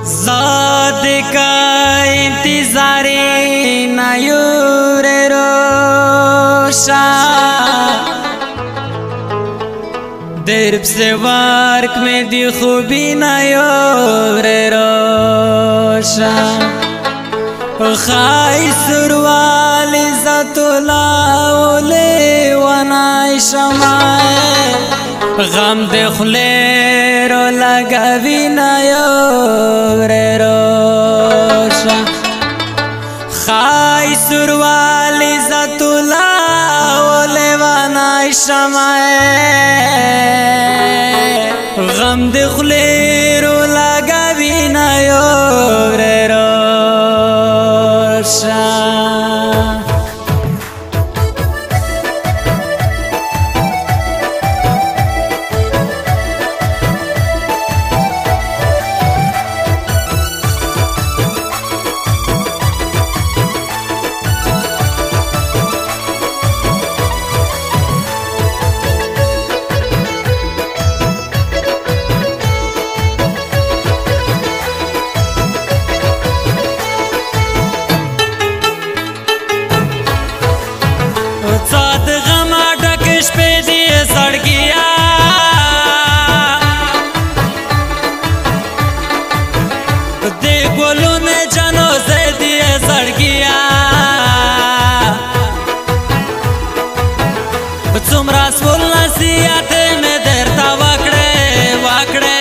ज़ाद का इंतज़ारे नयूर रोशा दर्ब से वार्क में दी खूबी नयूर रोशा खाई सुरवाल इज़्ज़तुल्लाह वनाई शमाए गम दे खुलेरो लगावी नयूर रोशा खाई सुरवाल इज़्ज़तुल्लाह वनाई शमाए गम दे खुलेरो लगावी नयूर रोशा साथ गमा ढकिश पे दिए सड़किया दे गोलू ने जनो से दिए सड़किया तुमरा स्कूल नसीहते में देरता वाकड़े वाकड़े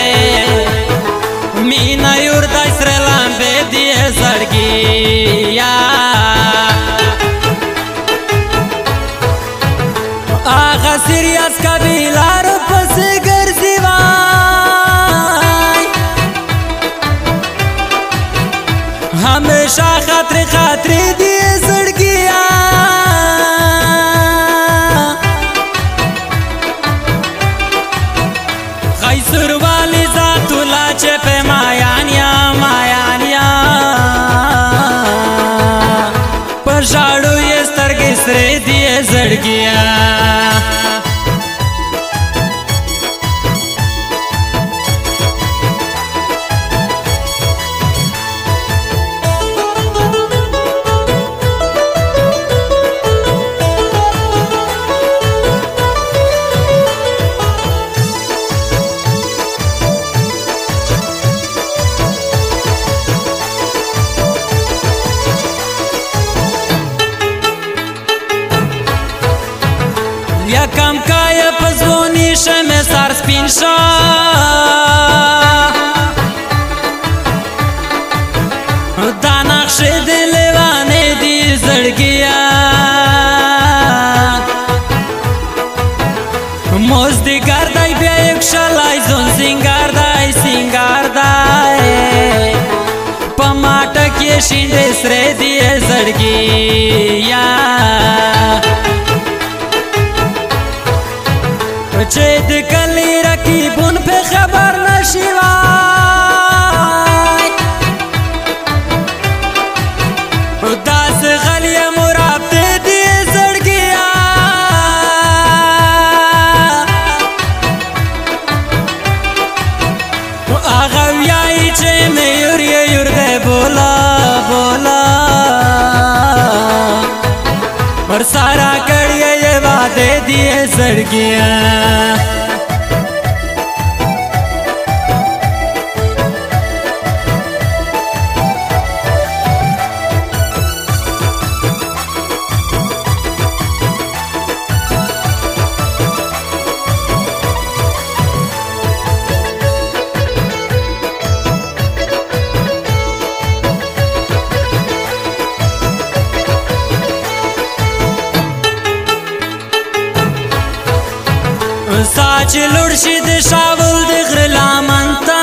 मीना युर्दा इसरेलाम पे दिए सड़किया आगा सीरियस कबीला रूपस गर्जीवाई हमेशा खातरी खातरी दिए सड़किया खैसुर वाली जातुला चेपे मायानिया मायानिया पशाड़ू ये स्तर किसरे दिए सड़किया कम काय पजोनी शमे सार स्पिनशा दानक्ष दिलवाने दी सड़किया मोजदी गर्दाई बेक शलाई जोन सिंगार दाई पमाटक ये शिंदे सरे दिए सड़किया चेद कली रखी बुन पे खबर नशिवाई उदास गलिया मुराबते दिए सड़किया आगवियाई चे में युर्गे बोला बोला और सारा कड़िया ये वादे दिए सड़किया साच लुड़शिद शावल दिखर लामंता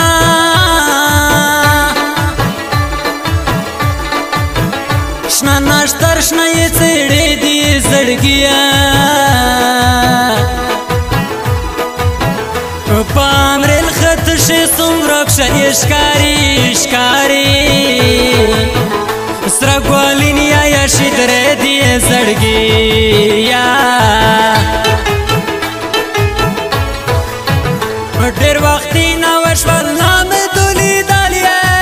शना नाश्तर शना ये चेड़े दिए सड़किया पामरेल खत शे सुमरक्शन इश्कारी स्रगवालिनिया या शिदरे दिए सड़किया ډېر وختي نوشول نام دولی دالیه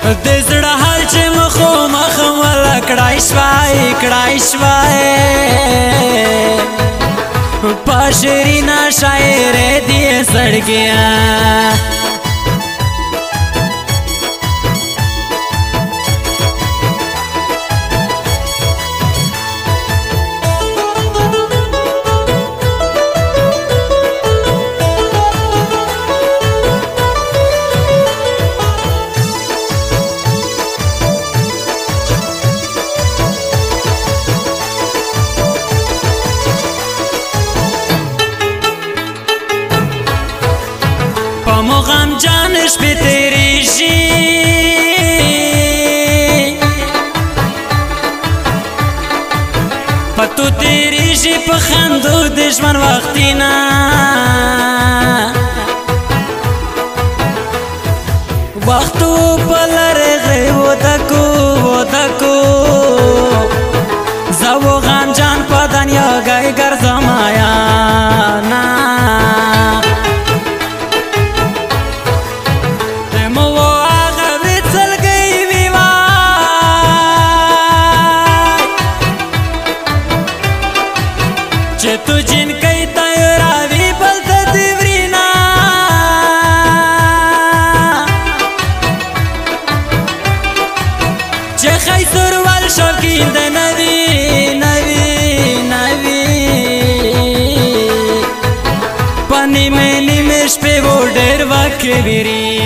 د زړه حال چې مخو مخ ولا کړای شوای په شیرینه شاعر دې سړګیا غم جانش به تیریشی پتو تیریشی په خندو دشمن وختینا وختو پلرغه ودکو زو غم جان په دنیا گای ګرځمایا نا چې تو جن کای تیراوی بل د دیورینا چې خیسر ول شوکین د نوی پانی مې نیمش په وډر وکړي